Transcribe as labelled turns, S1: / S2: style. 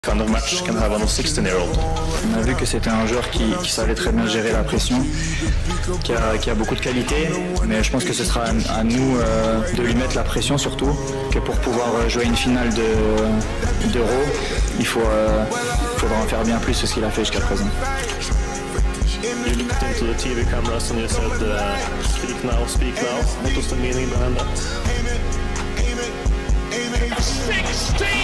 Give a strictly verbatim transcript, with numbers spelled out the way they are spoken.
S1: kind of match can have on a sixteen year old?
S2: On a vu que c'était un joueur qui, qui savait très bien gérer la pression, qui a, qui a beaucoup de qualité, mais je pense que ce sera à, à nous euh, de lui mettre la pression surtout, que pour pouvoir jouer une finale de, d'Euro, il faut, euh, faudra en faire bien plus que ce qu'il a fait jusqu'à présent.
S1: You looked into the T V cameras and you said, uh, speak now, speak now. What was the meaning behind that?
S3: sixteen!